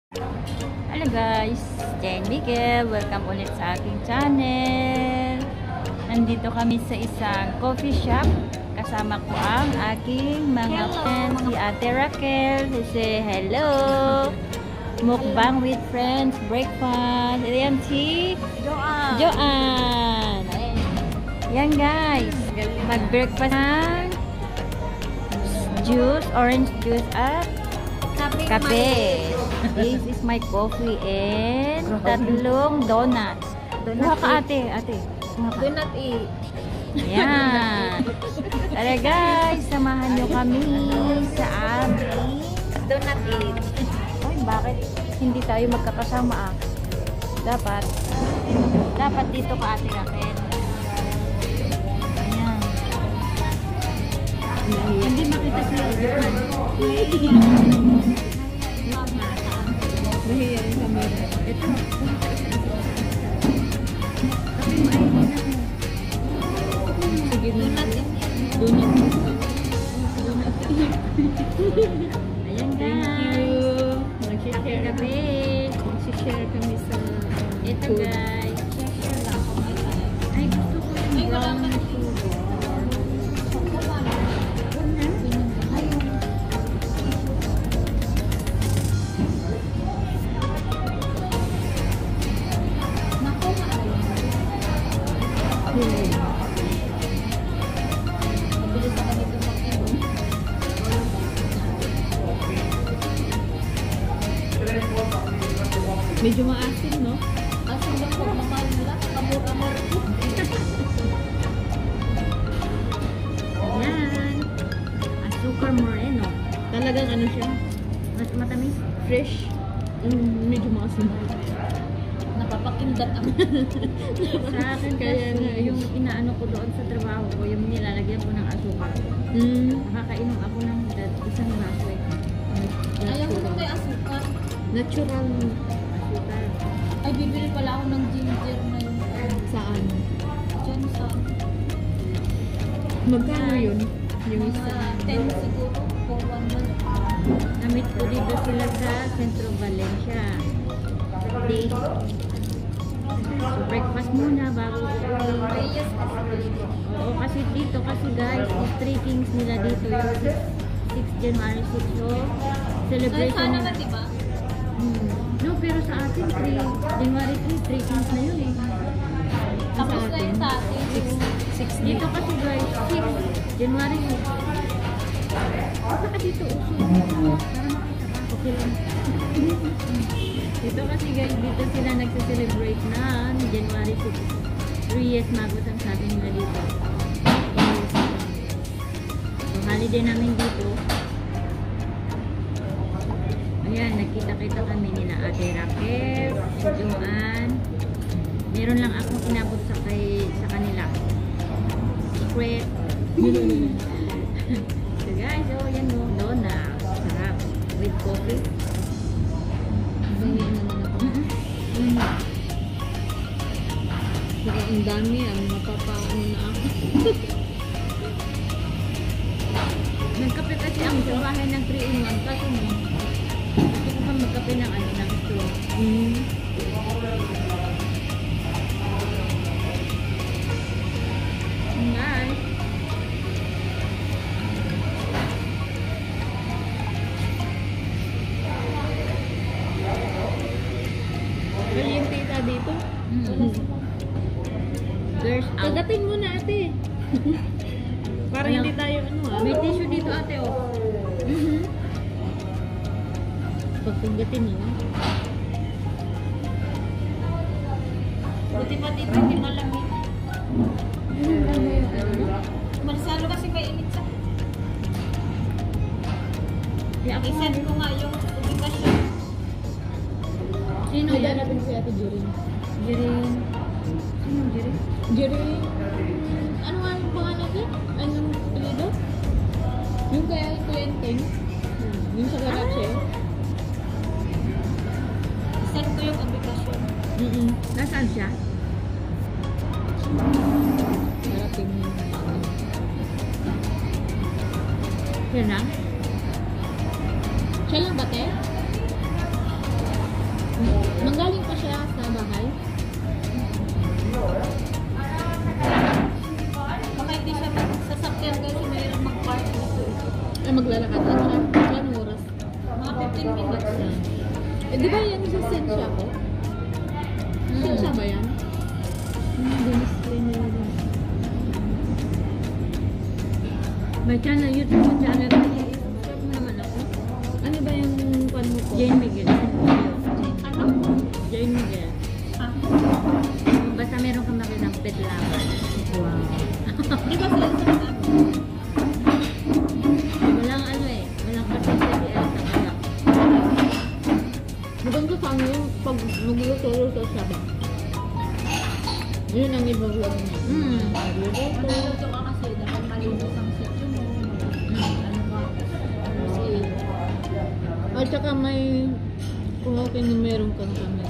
Hello guys, Jane Miguel. Welcome ulit sa aking channel. Nandito kami sa isang coffee shop. Kasama ko ang aking mga friends. Si Ate Raquel. Say hello. Mukbang with friends. Breakfast. Ayan si Joanne. Yan guys. Mag-breakfast ng juice, orange juice at kape. This is my coffee and tatlong donuts. Kuha ka ate. Kuha ka. Donut eat. Yan. Tara guys, samahan nyo kami sa aming Donut eat. Ay, bakit hindi tayo magkakasama Dapat dito ka ate Raquel. Ayan. Hindi makita si Johan. Mahiya yung camera. Ito. Sige, donut eat. Ayan Thank guys. you. Mag-share Kape. Mag-share kami sa Ito food. guys. Ay, gusto ko yung brown sugar. Medyo maasin, no? Asin lang po, mahal nila. Kamur-kamur. Ayan. Azúcar moreno. Talagang ano siya? Matamis. Fresh. Medyo maasin. Napapakindat ako. Sa akin Kaya kasi, nga, yung inaano ko doon sa trabaho ko, yung nilalagyan ko ng asukal. Nakakainom ako ng isang baso eh. Ayaw ko may asukal. Natural. Asukal. Ay, bibili pala ako ng ginger na yun. Saan? Diyan sa... Magkano yun? Yung isa? 10 siguro. For 1 month. Namit ko dito sila sa Centro Valencia. Day. So, breakfast muna bago uuwi. Yes, Oo, kasi dito, kasi guys, yung 3 kings nila dito, yung 6 January 6. So, celebration sana nila. naman, diba? No, pero sa atin, 3 January 3 kings na yun eh. Tapos na yun sa atin. 6 dito kasi guys, 6 January 6. Baka dito uso. Para makita ba? Okay lang. Dito kasi guys, dito sila nagse-celebrate na January 6. 3 years magot ang sabi nila dito. So, holiday namin dito. Ayan, nagkita-kita kami nila Ate Raquel, Joanne. Meron lang akong inabot sa kanila. Secret. So guys, oh, yan o. Donut. Sarap. With coffee. Bangin naman ako. Saka ang dami, mapapaano na ako. Nagkape kasi ako sa bahay ng 3-in-1. Kaso mo, gusto ko pa magkape ng ng straw. Guys. Well, yung tita dito. Girls out. Kagatin mo na ate. Para Ano? hindi tayo May tissue dito ate oh. Pagpagatin mo. Buti pa dito hindi malamig. Marsalo kasi may init sa. I-send ko nga yung publikasyon. Sino yan? Hanapin si Ate Jurin. Jirin. Sino Jirin? Jurin. Ano nga yung pangalan niya? Anong apelido? Yung kaya Quentin. Yung sa Garache. I-send ko yung publikasyon. Nasaan siya? Darating yung Yan lang? Siya lang ba, te? di ba yan sa Sensya ko? Sensya ba yan? Dinisplay nila din. May channel, YouTube channel. Subscribe mo naman ako. Ano ba yung kwan mo ko? Jane Miguel. Ano? Jane Miguel. Ah. Basta meron kang makitang pet laban. Wow. Di ba sila sa ano? Walang ano eh. Walang kasi sa kanya. Maganda sa ano yung pag magluto-luto siya ba? Yun ang i-vlog niya. Magluluto ka kasi dahil malinis ang sityo mo. Ano ka? Kasi... At saka may... Kung okay na meron kang camera.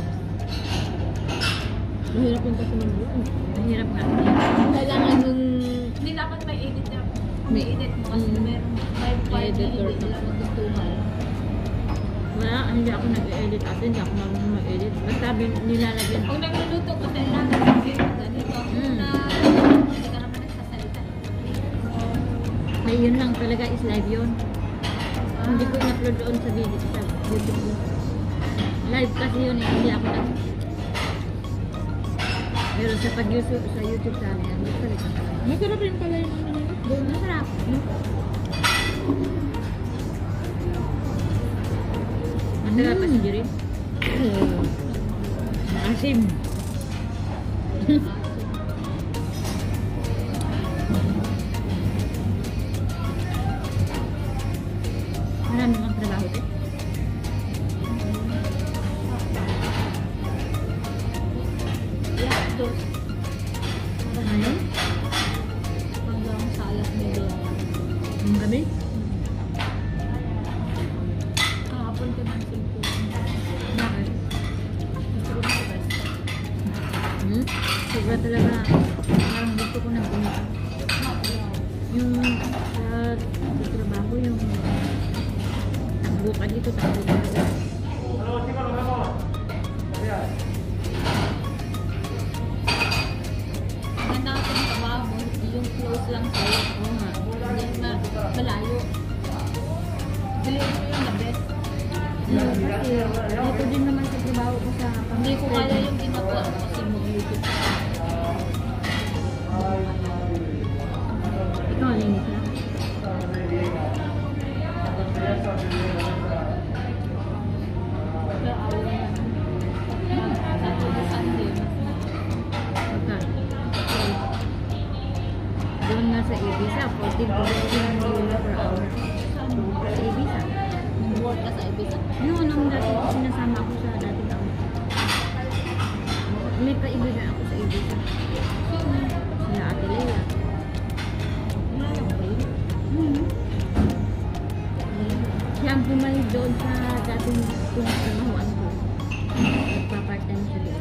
Mahirap yung kasi magluto. Mahirap nga. Kailangan yung... Hindi dapat may edit na. May edit mo kasi meron may editor hindi na. lang magtutuhan. Wala, hindi ako nag-edit at hindi ako marunong mag-edit. Basta nilalagyan. Kung nagluluto ka, kailangan ganito. Na hindi ka naman nagsasalita. Ay, yun lang talaga is live yun. Hindi ko in-upload doon sa video sa YouTube ko. Live kasi yun eh, hindi ako nag... Pero sa pag-YouTube sa YouTube channel, magsalita ka lang. Masarap rin pala yung ano yun. Doon, masarap. Masarap kasi di rin. Asim. Marami kang trabaho ito. Yeah, dos. Ano? Hanggang sa alas 9 lang. Ang gabi? Kahapon ko ng cellphone. Bakit? Gusto ko ng rest. Sobra talaga. Parang gusto ko na pumunta. Yung sa trabaho, yung takbo ka dito, takbo ka dito. Ang natin trabaho, yung close lang sa'yo. Oo nga. Hindi na malayo. Bilhin mo yung the best. Kasi dito din naman sa trabaho ko sa Hindi ko kaya yung ginagawa ko kasi mag-YouTube. Ikaw, linis na. Pero awal na. Saturday, Sunday. Pagka. Doon nga sa Ibiza, 14 euro per hour. Sa Ibiza. Work ka sa Ibiza. Nung dati sinasama ako sa dating ako. May kaibigan ako sa Ibiza. Sila Ate Leila. Wala lang ba yun? Siya ang pumalig doon sa dating pinagtrabahoan ko. Nagpa-part-time siya doon.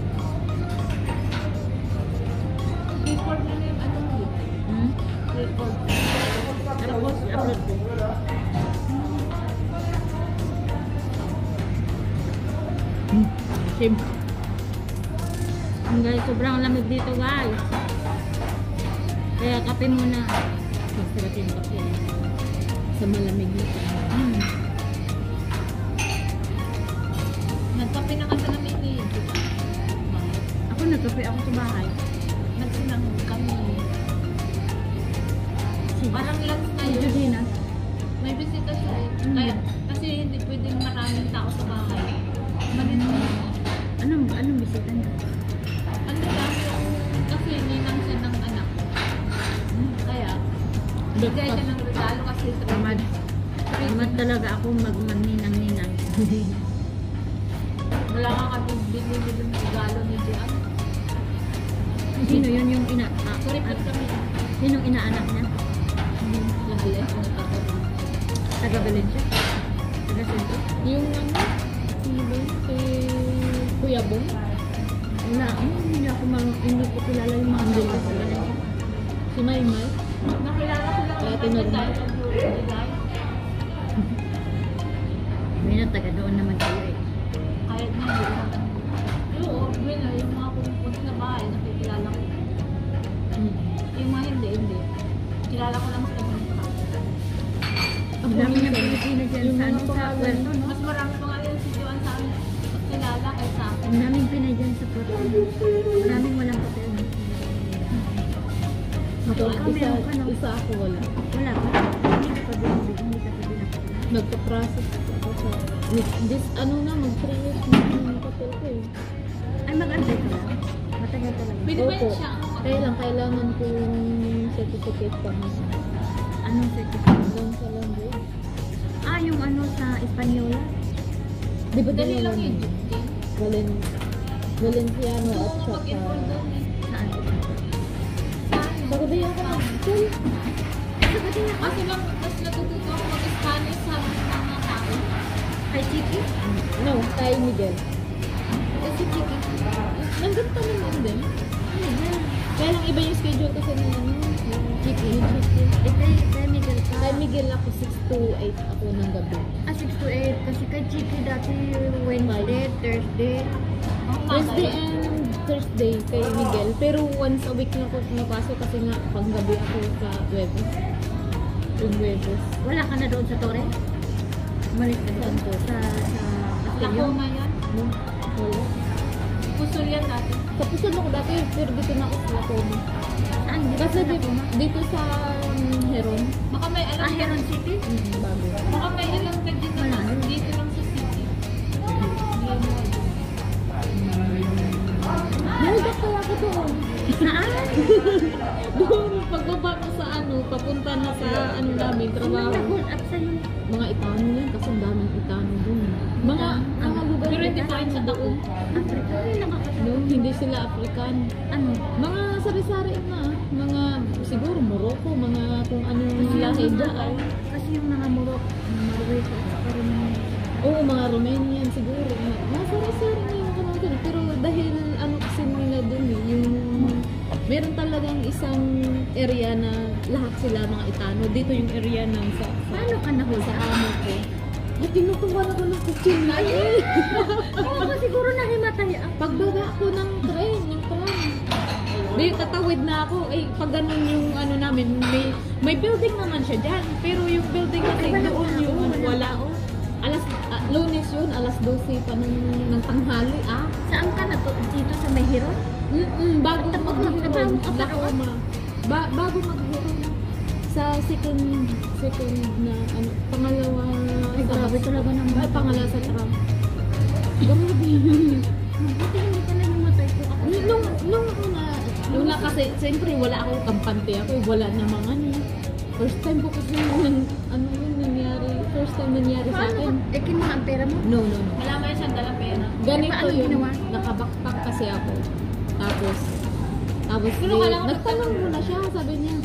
Record na yung ano mo yun. Record. Tapos, upload ko. Sim. Guys, sobrang lamig dito guys. Kaya kape muna. Masarap yung kape. Sa malamig na ito. Nagkape na ka sa namin ni Diba? Ako nagkape ako sa bahay. Nagsinang kami. Parang lunch na Si yun. Judina. May bisita siya eh. Kaya, kasi hindi pwedeng maraming tao sa bahay. Malito. Anong bisita niya? Ano lang yung, kasi ninang siya ng anak. Kaya, bigay siya ng regalo kasi Tamad. Tamad talaga ako magninang-ninang. wala ka kabibili ng regalo ni Dian. Sino yun yung Kuripot kami. Sinong inaanak niya? Lahat nagkakaroon. Taga Valencia? Taga Sento? Yung ano? Sino ba yun? Si Kuya Bong? Wala. Hindi ko kilala yung mga dito sa Valencia. Si Maymay? Nakilala ko lang Kaya naman tinanong. dahil nag-July. May na taga doon naman kayo eh. Kahit na yun. Oo, yun na, yung mga pumunta sa bahay, nakikilala ko. Yung mga hindi. Kilala ko lang sila ng mga. Ang dami ng Pilipino dyan sa ano sa Puerto, no? Mas marami pa nga yun si Joan sa amin. Ang daming Pinay dyan sa protein. Maraming walang protein. Ikaw, meron ka, no? Isa ako wala. Wala ka? Hindi ka pa binibig, hindi ka pa binakula. Nagpa-process ako sa... This, ano na, mag-3 years na yung papel ko eh. Ay, mag-antay ka lang? Matagal talaga. Pwede ba Opo. yun siya? Kailangan ko yung certificate pa mo. Anong certificate? Doon sa language. Ah, yung ano sa Espanyola? Di ba Dali lang yun. Valenciano at Oo, saka... mag-enroll doon eh. Saan? Pagkabaya ka mag-school. Kasi lang, mas natututo ako mag-Spanish sa mga tao. Kay Chiki? No, kay Miguel. Kasi Chiki. Nandun pa naman din. Kaya lang iba yung schedule kasi ng ano. Chiki. Chiki. Eh, kay Miguel ka. Kay Miguel ako 6 to 8 ako ng gabi. Ah, 6 to 8. Kasi kay Chiki dati Wednesday, Thursday. Wednesday and Thursday kay Miguel. Pero once a week na ako pumapasok kasi nga panggabi ako sa Huevos. Yung Huevos. Wala ka na doon sa Torre? Umalis ka doon Saan po? sa Lako Castillo? nga yan. No? Wala. Pusul yan dati. Tapos ano ko dati, pero dito na ako sa Lacoma. Saan? Kasi dito sa Heron. Baka may alam Ah, Heron City? Bago. Baka may alam ka dito Wala. dito lang sa city. Naldak kaya ako doon. Saan? Doon, pagbaba ko sa ano, papunta na sa ano namin, trabaho. Nag-hold up sa'yo. Mga Itano yan, kasi ang daming Itano doon. Mga lugar Pero hindi na pa rin sa Taco. Africa? Ay, nakakatawa. no, hindi sila African. Ano? Mga sari-sari na, mga siguro Morocco, mga kung anong lahi dyan. Kasi yung mga Marweko at saka rin Oo, mga Romanian siguro. Mga sari-sari na yung ano doon. Pero dahil ano kasi nila doon eh, yung meron talagang isang area na lahat sila mga Itano. Dito yung area ng sa paano ka na-hold sa up? amo ko. Ay, tinutuwan ako ng kutsyon na eh. Oo, ka siguro nahimatay ako. Pagbaba ko ng tram. Di, tatawid na ako. Eh, pag ganun yung ano namin, may building naman siya dyan. Pero yung building kasi doon yung wala. Lunes yun, alas 12 pa ng tanghali. Saan ka na to? Dito sa Mehiron? Bago Tapos mag-Heron. magtrabaho ka pa Lacoma. Bago mag-Heron. Sa second na, ano, pangalawa. Ay, grabe talaga naman. Ay, pangalawa sa tram. Grabe yun. Buti hindi ka nahimatay ko ako. Nung kasi, siyempre wala akong kampante ako, wala namang ano. First time ko kasi yung, nangyari, first time nangyari sa Paano ka? akin. Eh, kinuha ang pera mo? No. Wala mo yung sandala pera. Ganito Paano yun, ginawa? nakabakpak kasi ako. Tapos Pero kala ko nagtanong mo na siya, sabi niya,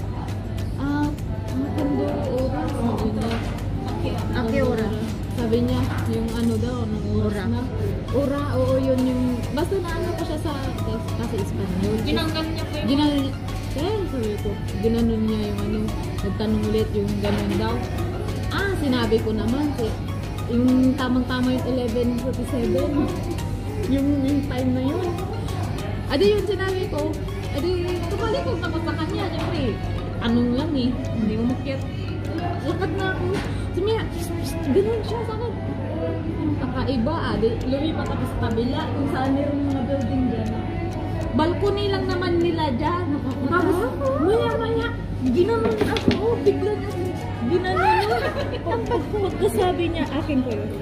matindi oras, sabi niya. Ang oras? Sabi niya, yung ano daw, ng oras Ora. na. Ora, oo, yun yung, basta naano ko siya sa, kasi Espanyol. Ginanggan niya po yung Ginanon niya, sabi ko, ginanon niya yung ano, nagtanong ulit yung ganun daw. Sinabi ko naman, yung tamang-tama yung 11:47, yung time na yun. Adi yun sinabi ko, tumalikod na ko sa kanya, syempre, anong lang eh, hindi umakyat. Lakad na ako, sumaya, ganun siya sa akin. Kakaiba, lumipat ako sa kabila, kung saan yung mga building dyan. Balcony lang naman nila dyan. Tapos, maya-maya, ginanon ako, bigla na, ginanon niya. Pagkasabi niya, akin ko yun.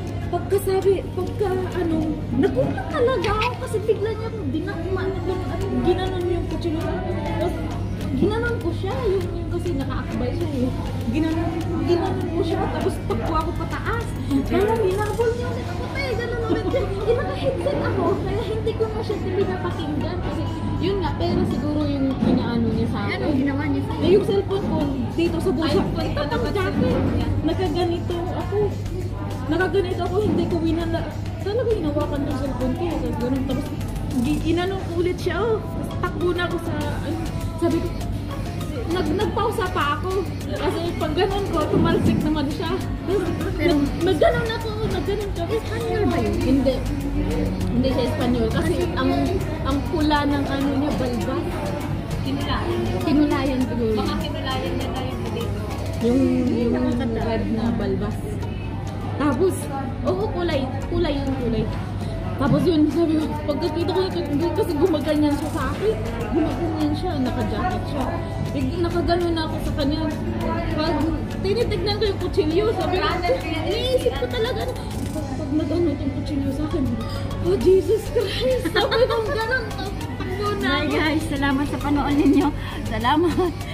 Nagulat talaga ako kasi bigla niya, ginanon yung kutsilo. Tapos, ginanon ko siya, yung kasi nakaakbay siya eh. Ginanon ko siya, tapos pagkuha ko pataas. Parang hinabol niya ulit ako, gano'n ulit. Naka-headset ako, kaya hindi ko na siya pinapakinggan. Kasi yun nga, pero siguro yung pinaano niya sa akin. Anong ginawa niya sa'yo? Yung cellphone ko, dito sa bulsa. Ito pang jacket. Nakaganito ako, hindi ko winala. Talaga hinawakan yung cellphone ko. Tapos ganun, tapos inanong ko ulit siya. Tapos takbo na ako sa, sabi ko, nagpausa pa ako. Kasi pag ganun ko, tumalsik naman siya. Pero, Nagganon ako, nagganon siya. Espanyol ba yun? Hindi siya Espanyol. Kasi ang pula ng ano niya, balbas. kinulayan. Kinulayan siguro. Baka kinulayan niya tayo dito. Yung red na balbas. Tapos, kulay yung kulay. Tapos yun, sabi ko, pagkakita ko ito, kasi gumaganyan siya sa akin. Gumaganyan siya, naka-jacket siya. Nakagano na ako sa kanya. Pag tinitignan ko yung kutsilyo, sabi ko, iniisip ko talaga, pag nag-ano itong kutsilyo sa akin, oh Jesus Christ, sabi ko gano'n, takbo na Hi ako. guys, salamat sa panood ninyo. Salamat.